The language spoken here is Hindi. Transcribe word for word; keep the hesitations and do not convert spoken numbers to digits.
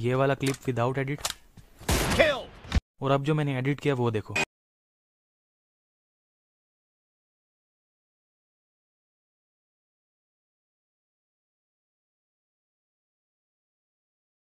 ये वाला क्लिप विदाउट एडिट, और अब जो मैंने एडिट किया वो देखो।